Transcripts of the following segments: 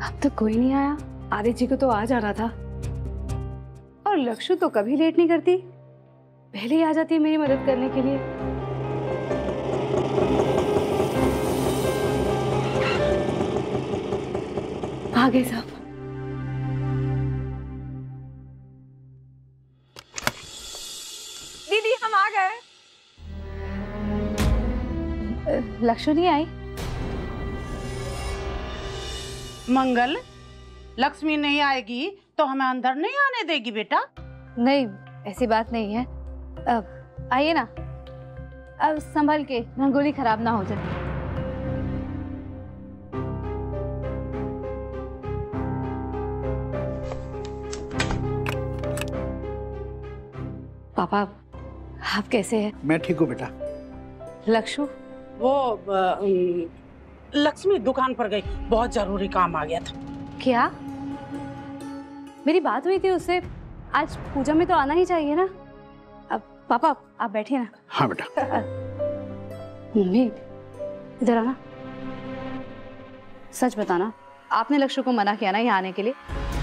अब तक कोई नहीं आया। आदित्य जी को तो आ जाना था। और लक्षु तो कभी लेट नहीं करती, पहले ही आ जाती है मेरी मदद करने के लिए। आ गए साहब। दीदी हम आ गए। लक्षु नहीं आई? मंगल, लक्ष्मी नहीं आएगी तो हमें अंदर नहीं आने देगी बेटा? नहीं, ऐसी बात नहीं है। आइए ना, अब संभल के, रंगोली खराब ना हो जाए। पापा, आप कैसे हैं? मैं ठीक हूँ बेटा। लक्षु? वो लक्ष्मी दुकान पर गई, बहुत जरूरी काम आ गया था। क्या? मेरी बात हुई थी उससे, आज पूजा में तो आना ही चाहिए ना। अब पापा आप बैठिए ना। हाँ बेटा। मम्मी इधर आना। सच बताना, आपने लक्ष्य को मना किया ना यहाँ आने के लिए?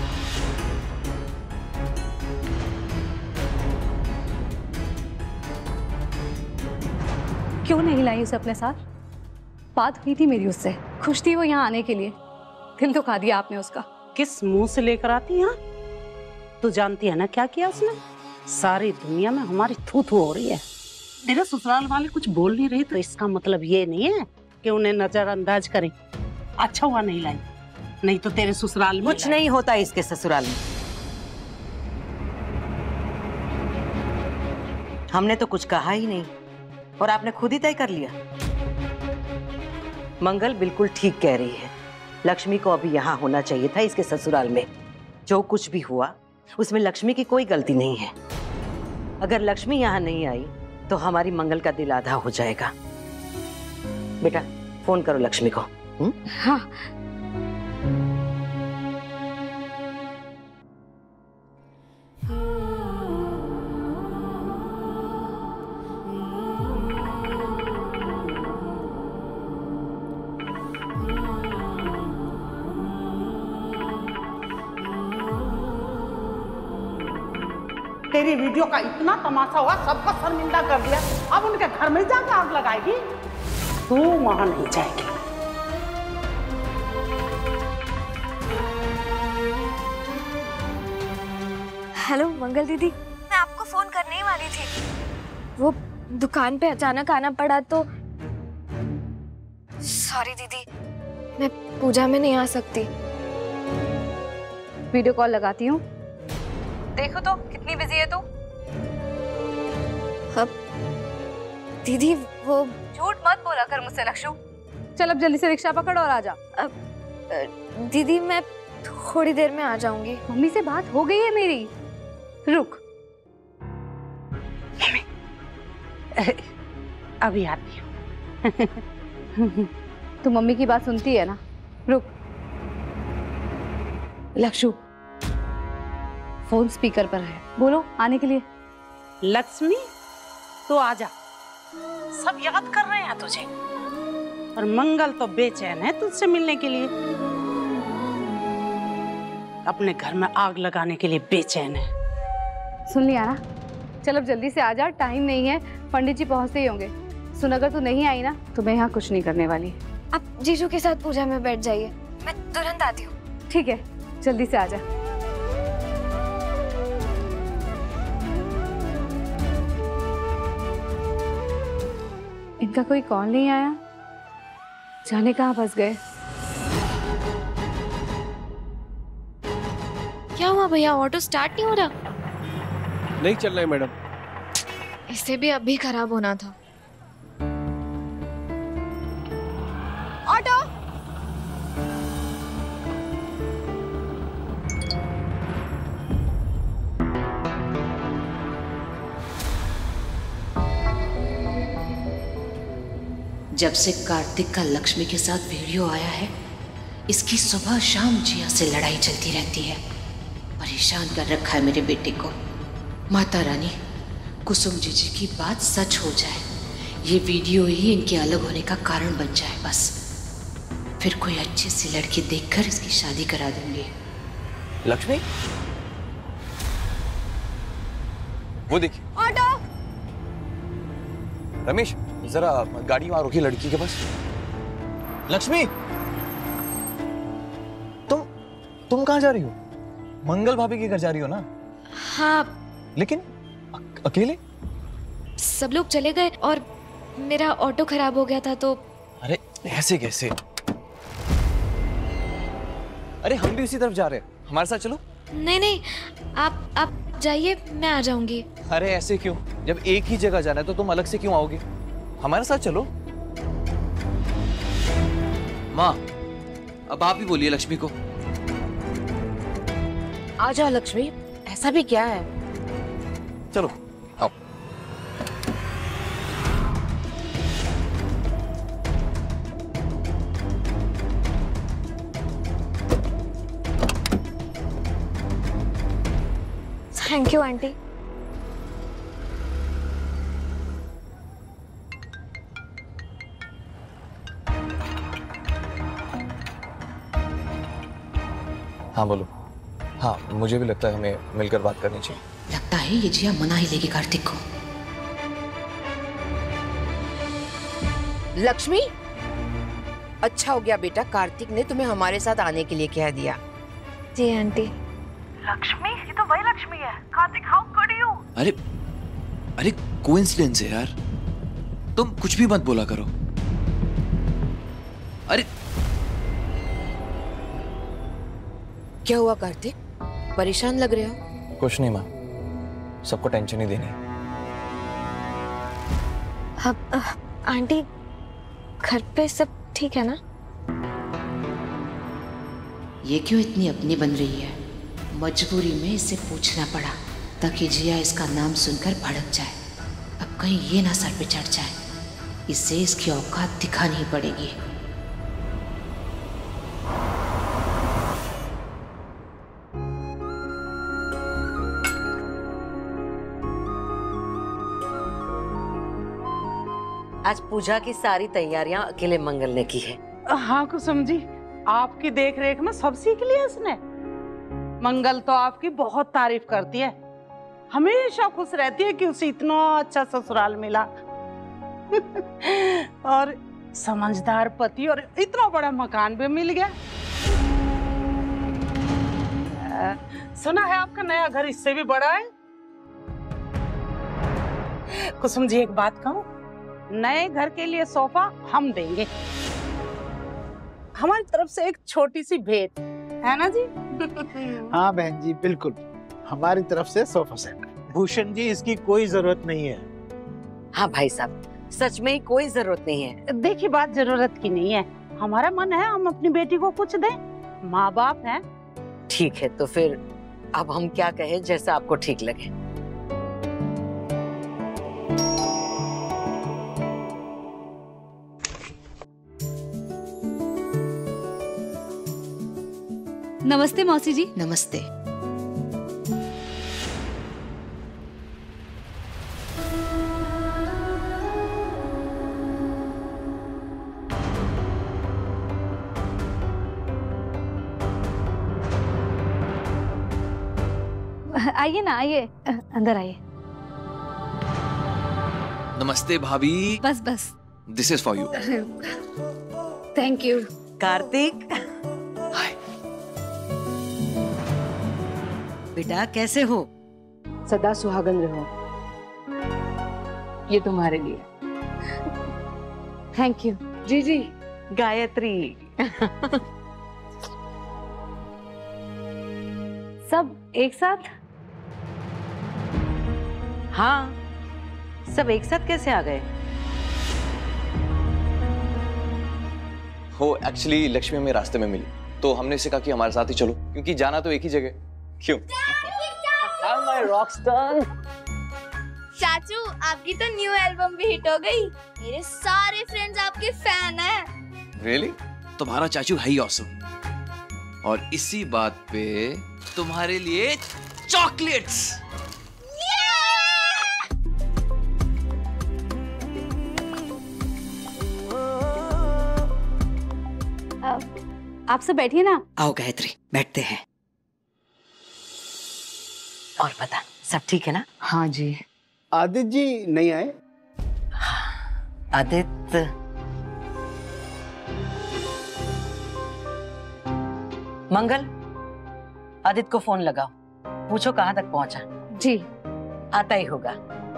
क्यों नहीं लाई उसे अपने साथ? बात हुई थी मेरी उससे, खुश थी वो यहाँ आने के लिए। दिल दुखा दिया आपने उसका। किस मुंह से लेकर आती है? तू जानती है ना क्या किया उसने? सारी दुनिया में हमारी थू थू हो रही है। तेरे ससुराल वाले कुछ बोल नहीं रहे तो इसका मतलब ये नहीं है कि उन्हें नजरअंदाज करें। अच्छा हुआ नहीं लाई, नहीं तो तेरे ससुराल में कुछ नहीं होता इसके ससुराल में। हमने तो कुछ कहा ही नहीं और आपने खुद ही तय कर लिया। मंगल बिल्कुल ठीक कह रही है। लक्ष्मी को अभी यहाँ होना चाहिए था इसके ससुराल में। जो कुछ भी हुआ उसमें लक्ष्मी की कोई गलती नहीं है। अगर लक्ष्मी यहाँ नहीं आई तो हमारी मंगल का दिल आधा हो जाएगा। बेटा फोन करो लक्ष्मी को। हाँ। तेरी वीडियो का इतना तमाशा हुआ, सबको शर्मिंदा कर दिया। अब उनके घर में जाकर आग लगाएगी? तू वहां नहीं जाएगी। हेलो मंगल दीदी, मैं आपको फोन करने ही वाली थी। वो दुकान पे अचानक आना पड़ा तो सॉरी दीदी, मैं पूजा में नहीं आ सकती। वीडियो कॉल लगाती हूँ, देखो तो कितनी बिजी है तू। अब दीदी वो झूठ मत बोला कर मुझसे लक्षु। चल अब जल्दी से रिक्शा पकड़ और आ जा। दीदी मैं थोड़ी देर में आ जाऊंगी। मम्मी से बात हो गई है मेरी, रुक। अभी आती हूँ। तू मम्मी की बात सुनती है ना? रुक। लक्षु फोन स्पीकर पर है, बोलो आने के लिए। लक्ष्मी तो आजा, सब याद कर रहे हैं तुझे। और मंगल तो बेचैन है तुझसे मिलने के लिए, अपने घर में आग लगाने के लिए बेचैन है। सुन लिया ना? चल अब जल्दी से आजा, टाइम नहीं है, पंडित जी पहुंचते ही होंगे। सुन अगर तू नहीं आई ना तो मैं यहाँ कुछ नहीं करने वाली। आप जीजू के साथ पूजा में बैठ जाइए, मैं तुरंत आती हूँ। ठीक है, जल्दी से आजा। इनका कोई कॉल नहीं आया, जाने कहाँ फंस गए। क्या हुआ भैया, ऑटो स्टार्ट नहीं हो रहा? नहीं चल रहा है मैडम। इससे भी अभी खराब होना था। ऑटो! जब से कार्तिक का लक्ष्मी के साथ वीडियो आया है, इसकी सुबह शाम जिया से लड़ाई चलती रहती है। परेशान कर रखा है मेरे बेटे को। माता रानी, कुसुम जीजी की बात सच हो जाए, ये वीडियो ही इनके अलग होने का कारण बन जाए बस। फिर कोई अच्छी सी लड़की देखकर इसकी शादी करा दूंगी। लक्ष्मी, वो देखिए। ऑटो। रमेश, जरा गाड़ी वहां रोकी लड़की के पास। लक्ष्मी, तुम कहाँ जा रही हो? मंगल भाभी के घर जा रही हो ना? हाँ। लेकिन अकेले? सब लोग चले गए और मेरा ऑटो खराब हो गया था तो। अरे ऐसे कैसे? अरे हम भी उसी तरफ जा रहे हैं, हमारे साथ चलो। नहीं नहीं, आप जाइए, मैं आ जाऊंगी। अरे ऐसे क्यों? जब एक ही जगह जाना है तो तुम अलग से क्यों आओगे? हमारे साथ चलो। माँ, अब आप ही बोलिए लक्ष्मी को। आ जाओ लक्ष्मी, ऐसा भी क्या है? चलो आओ। Thank you aunty. हाँ बोलो। हाँ, मुझे भी लगता है हमें मिलकर बात करनी चाहिए। लगता है ये जिया मना ही लेगी कार्तिक को। लक्ष्मी, अच्छा हो गया बेटा, कार्तिक ने तुम्हें हमारे साथ आने के लिए कह दिया। जी आंटी। लक्ष्मी, ये तो वही लक्ष्मी है। Kartik, how could you? अरे कोइंसिडेंस है यार, तुम कुछ भी मत बोला करो। अरे क्या हुआ कार्तिक, परेशान लग रहे हो? कुछ नहीं माँ, सबको टेंशन ही देनी। आंटी, घर पे सब ठीक है ना? ये क्यों इतनी अपनी बन रही है? मजबूरी में इसे पूछना पड़ा ताकि जिया इसका नाम सुनकर भड़क जाए। अब कहीं ये ना सर पे चढ़ जाए, इसे इसकी औकात दिखानी ही पड़ेगी। आज पूजा की सारी तैयारियां अकेले मंगल ने की है। हाँ कुसुम जी, आपकी देख रेख में सब सीख लिया इसने। मंगल तो आपकी बहुत तारीफ करती है, हमेशा खुश रहती है कि उसे इतना अच्छा ससुराल मिला और समझदार पति और इतना बड़ा मकान भी मिल गया। सुना है आपका नया घर इससे भी बड़ा है। कुसुम जी, एक बात कहूं, नए घर के लिए सोफा हम देंगे, हमारी तरफ से एक छोटी सी भेंट है ना जी? हाँ बहन जी, बिल्कुल, हमारी तरफ से सोफा सेट। भूषण जी, इसकी कोई जरूरत नहीं है। हाँ भाई साहब, सच में ही कोई जरूरत नहीं है। देखिए, बात जरूरत की नहीं है, हमारा मन है हम अपनी बेटी को कुछ दें, माँ बाप हैं। ठीक है, तो फिर अब हम क्या कहें, जैसा आपको ठीक लगे। नमस्ते मौसी जी। नमस्ते। आइए ना, आइए, अंदर आइए। नमस्ते भाभी। बस बस, this is for you. Thank you. Kartik, hi. बेटा कैसे हो? सदा सुहागन रहो। ये तुम्हारे लिए। Thank you. जी जी, गायत्री। सब एक साथ? हाँ, सब एक साथ कैसे आ गए? हो एक्चुअली लक्ष्मी हमें रास्ते में मिली, तो हमने इसे कहा कि हमारे साथ ही चलो, क्योंकि जाना तो एक ही जगह। क्यों? चाचू, आपकी तो न्यू एल्बम भी हिट हो गई। मेरे सारे फ्रेंड्स आपके फैन हैं। रियली? तुम्हारा चाचू है ही ऑसम। और इसी बात पे तुम्हारे लिए चॉकलेट्स। आप सब बैठिए ना। आओ गायत्री, बैठते हैं। और बता, सब ठीक है ना? हाँ जी। आदित्य जी नहीं आए? आदित्य मंगल, आदित्य को फोन लगाओ, पूछो कहाँ तक पहुंचा। जी। आता ही होगा।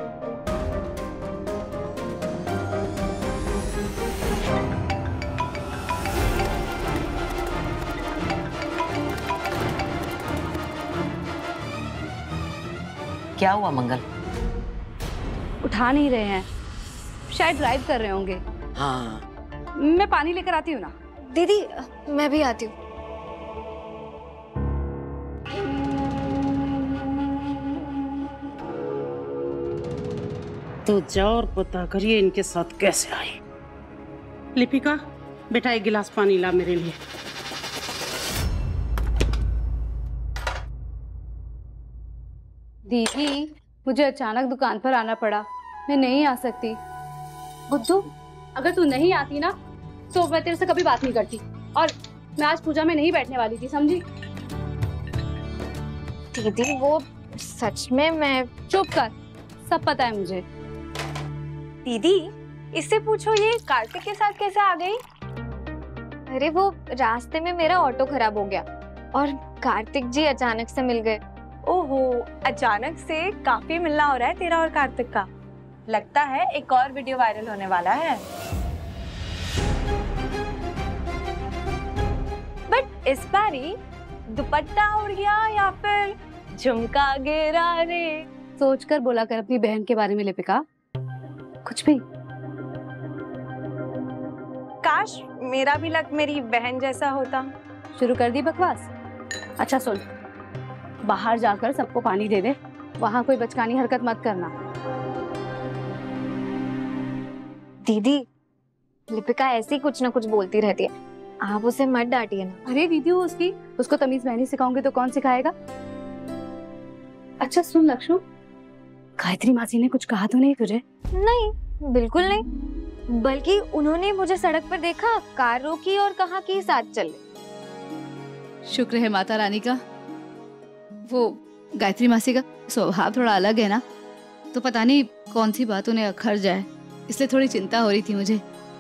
क्या हुआ मंगल? उठा नहीं रहे हैं, शायद ड्राइव कर रहे होंगे। हाँ, मैं पानी लेकर आती हूँ ना। दीदी मैं भी आती हूँ। तो जाओ और पता करिए इनके साथ कैसे आई। लिपिका, बेटा एक गिलास पानी ला मेरे लिए। दीदी, मुझे अचानक दुकान पर आना पड़ा, मैं नहीं आ सकती। बुद्धू, अगर तू नहीं आती ना तो मैं तेरे से कभी बात नहीं करती, और मैं आज पूजा में नहीं बैठने वाली थी, समझी? दीदी वो सच में मैं। चुप कर, सब पता है मुझे। दीदी इससे पूछो ये कार्तिक के साथ कैसे आ गई? अरे वो रास्ते में मेरा ऑटो खराब हो गया और कार्तिक जी अचानक से मिल गए। ओहो, अचानक से काफी मिलना हो रहा है तेरा और कार्तिक का। लगता है एक और वीडियो वायरल होने वाला है। बट इस बारी दुपट्टा उड़ गया या फिर झुमका गिरा रे? सोचकर बोला कर अपनी बहन के बारे में लिपिका, कुछ भी। काश मेरा भी लक मेरी बहन जैसा होता। शुरू कर दी बकवास? अच्छा सुन, बाहर जाकर सबको पानी दे दे, वहां कोई बचकानी हरकत मत करना। दीदी लिपिका ऐसी कुछ ना कुछ बोलती रहती है, आप उसे मत डांटिए ना। अरे दीदी वो उसको तमीज मैं नहीं सिखाऊंगी तो कौन सिखाएगा? अच्छा सुन लक्ष्मी, गायत्री मासी ने कुछ कहा तो नहीं तुझे? नहीं, बिल्कुल नहीं, बल्कि उन्होंने मुझे सड़क पर देखा, कार रोकी और कहा कि साथ चले। शुक्र है माता रानी का। वो गायत्री मासी का स्वभाव थोड़ा अलग है ना, तो पता नहीं कौन सी बात उन्हें अखर जाए, इसलिए थोड़ी चिंता हो रही थी मुझे।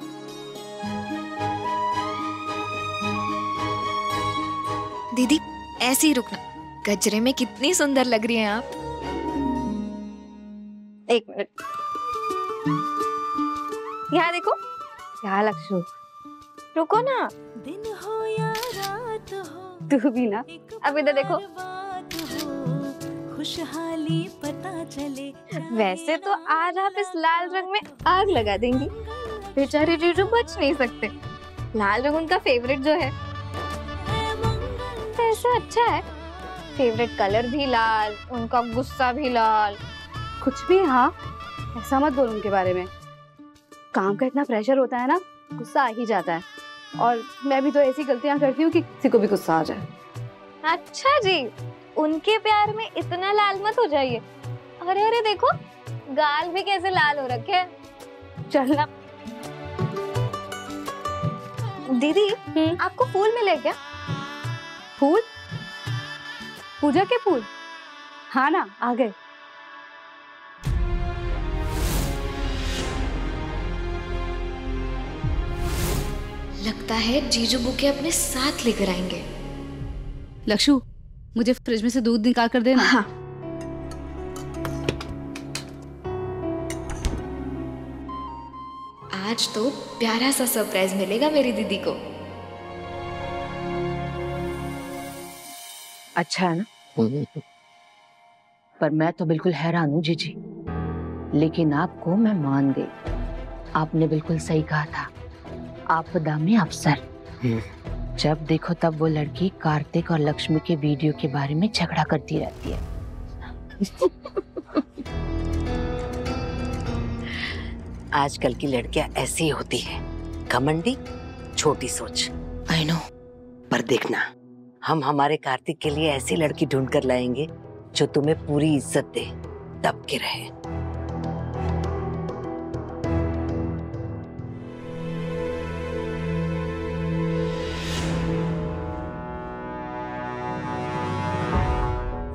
दीदी ऐसे ही रुकना, गजरे में कितनी सुंदर लग रही हैं आप। एक मिनट, यहाँ देखो। क्या लक्ष्मी, रुको ना। दिन हो या रात हो, तू भी ना। अब इधर देखो। खुशहाली पता चले। वैसे तो आज आप इस लाल रंग में आग लगा देंगी, बेचारे जीजू बच नहीं सकते। लाल रंग उनका फेवरेट जो है। ऐसा अच्छा है, फेवरेट कलर भी लाल, उनका गुस्सा भी लाल। कुछ भी, हाँ ऐसा मत बोल उनके बारे में। काम का इतना प्रेशर होता है ना, गुस्सा आ ही जाता है, और मैं भी तो ऐसी गलतियां करती हूँ कि किसी को भी गुस्सा आ जाए। अच्छा जी, उनके प्यार में इतना लाल मत हो जाइए। अरे अरे देखो, गाल भी कैसे लाल हो रखे हैं। चलना। दीदी आपको फूल मिले क्या? फूल? पूजा के फूल? हाँ ना, आ गए। लगता है जीजू बुके अपने साथ लेकर आएंगे। लक्षु, मुझे फ्रिज में से दूध निकाल कर देना। हाँ। आज तो प्यारा सा सरप्राइज मिलेगा मेरी दीदी को। अच्छा है ना? पर मैं तो बिल्कुल हैरान हूँ जीजी, लेकिन आपको मैं मान गई। आपने बिल्कुल सही कहा था, आपदा में अफसर। जब देखो तब वो लड़की कार्तिक और लक्ष्मी के वीडियो के बारे में झगड़ा करती रहती है। आजकल की लड़कियां ऐसी होती है, घमंडी, छोटी सोच। आई नो, पर देखना हम हमारे कार्तिक के लिए ऐसी लड़की ढूंढ कर लाएंगे जो तुम्हें पूरी इज्जत दे, दब के रहे।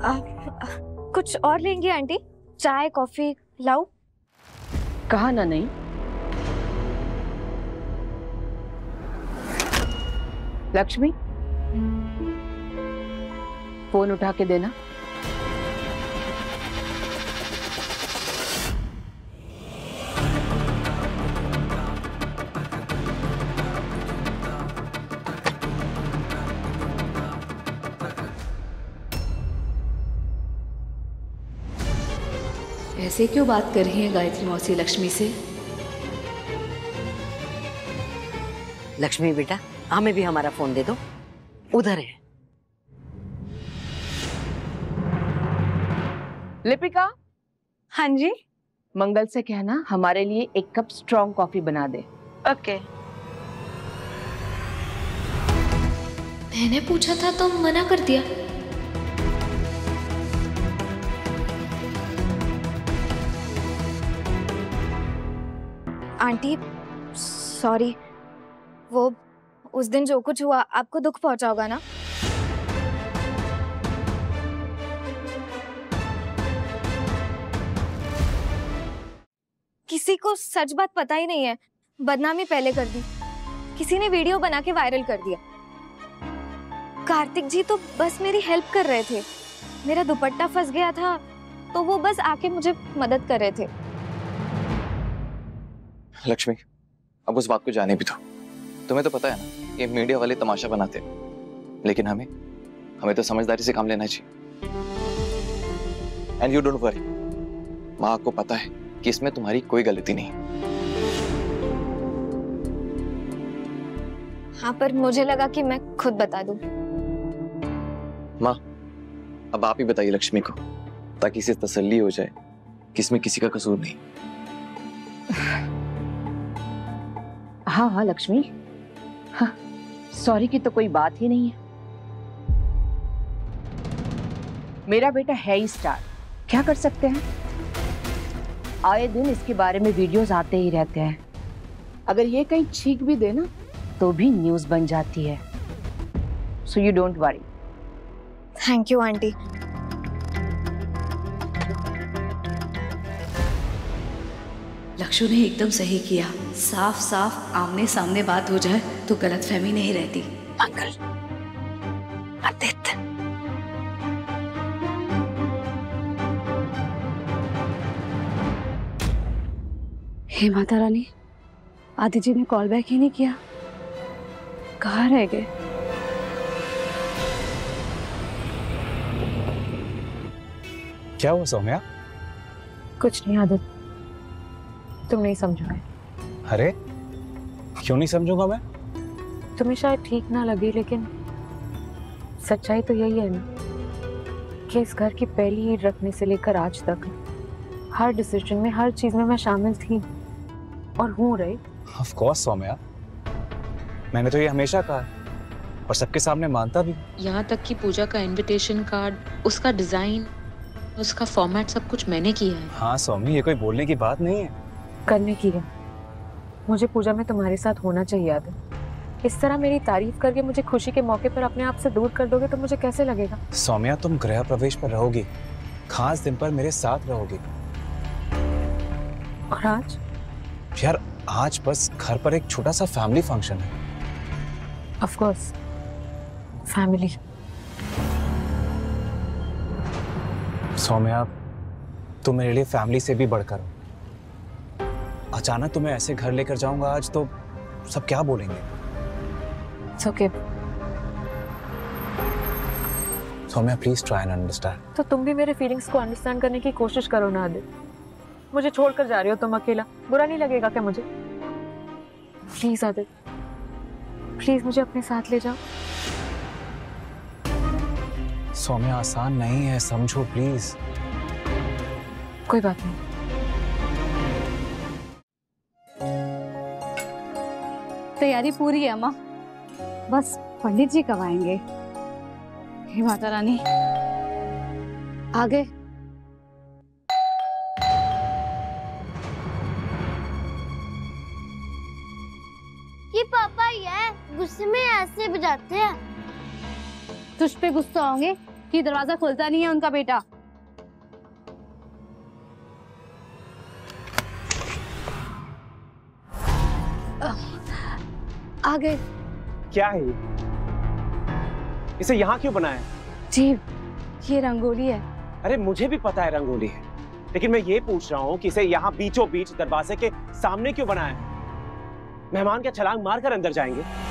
कुछ और लेंगी आंटी? चाय कॉफी लाऊं? कहा ना नहीं। लक्ष्मी, फोन उठा के देना। ऐसे क्यों बात कर रही है गायत्री मौसी लक्ष्मी से? लक्ष्मी बेटा, हमें भी हमारा फोन दे दो, उधर है। लिपिका। हाँ जी। मंगल से कहना हमारे लिए 1 कप स्ट्रॉन्ग कॉफी बना दे। ओके। मैंने पूछा था तो मना कर दिया। आंटी सॉरी, वो उस दिन जो कुछ हुआ आपको दुख पहुंचा होगा ना? किसी को सच बात पता ही नहीं है, बदनामी पहले कर दी, किसी ने वीडियो बना के वायरल कर दिया। कार्तिक जी तो बस मेरी हेल्प कर रहे थे, मेरा दुपट्टा फंस गया था तो वो बस आके मुझे मदद कर रहे थे। लक्ष्मी, अब उस बात को जाने भी दो। तुम्हें तो पता है ना, ये मीडिया वाले तमाशा बनाते हैं, लेकिन हमें तो समझदारी से काम लेना चाहिए। एंड यू डोंट वरी, माँ को पता है कि इसमें तुम्हारी कोई गलती नहीं। हाँ, पर मुझे लगा कि मैं खुद बता दूं। माँ, अब आप ही बताइए लक्ष्मी को, ताकि इसे तसल्ली हो जाए कि इसमें किसी का कसूर नहीं। हाँ हाँ लक्ष्मी, हाँ, सॉरी की तो कोई बात ही नहीं है। मेरा बेटा है ही स्टार, क्या कर सकते हैं। आए दिन इसके बारे में वीडियोस आते ही रहते हैं। अगर ये कहीं छींक भी दे ना तो भी न्यूज़ बन जाती है। So you don't worry. Thank you aunty. Lakshmi ने एकदम सही किया, साफ साफ आमने सामने बात हो जाए तो गलतफहमी नहीं रहती। मंगल, आदित्य, हे माता रानी, आदित्य जी ने कॉल बैक ही नहीं किया, कहाँ रह गए? क्या हुआ सौम्या? कुछ नहीं आदित्य, तुम नहीं समझोगे। अरे क्यों नहीं समझूंगा मैं? तुम्हें शायद ठीक ना लगे, लेकिन सच्चाई तो यही है ना कि इस घर की पहली ईंट रखने से लेकर आज तक हर डिसीजन में, हर चीज में मैं शामिल थी और हूँ रही। ऑफ कोर्स सौम्या, मैंने तो ये हमेशा कहा और सबके सामने मानता भी। यहाँ तक कि पूजा का इनविटेशन कार्ड, उसका डिजाइन, उसका फॉर्मेट, सब कुछ मैंने किया है। हाँ सौमी, ये कोई बोलने की बात नहीं है। करने की है। मुझे पूजा में तुम्हारे साथ होना चाहिए आदित्य। इस तरह मेरी तारीफ करके मुझे खुशी के मौके पर अपने आप से दूर कर दोगे तो मुझे कैसे लगेगा? सौम्या, तुम गृह प्रवेश पर रहोगी, खास दिन पर मेरे साथ रहोगी। और आज? यार आज बस घर पर एक छोटा सा फैमिली फंक्शन है। Of course, family. सौम्या, तुम मेरे लिए फैमिली से भी बढ़कर हो। अचानक तुम्हें ऐसे घर लेकर जाऊंगा आज तो सब क्या बोलेंगे? It's okay. Saumya please try and understand. तो तुम भी मेरे फीलिंग्स को अंडरस्टैंड करने की कोशिश करो ना आदित्य। मुझे छोड़कर जा रही हो तुम अकेला, बुरा नहीं लगेगा क्या मुझे? प्लीज आदित्य, प्लीज मुझे अपने साथ ले जाओ। सौम्या आसान नहीं है, समझो प्लीज। कोई बात नहीं। तैयारी पूरी है अम्मा, बस पंडित जी कब आएंगे? हे माता रानी, आ गए। ये पापा ही है, गुस्से में ऐसे बजाते हैं। तुझ पे गुस्सा होंगे कि दरवाजा खुलता नहीं है उनका बेटा। आ गए। क्या है ये? इसे यहाँ क्यों बनाया? जी ये रंगोली है। अरे मुझे भी पता है रंगोली है, लेकिन मैं ये पूछ रहा हूँ कि इसे यहाँ बीचों बीच दरवाजे के सामने क्यों बनाया है? मेहमान क्या छलांग मार कर अंदर जाएंगे?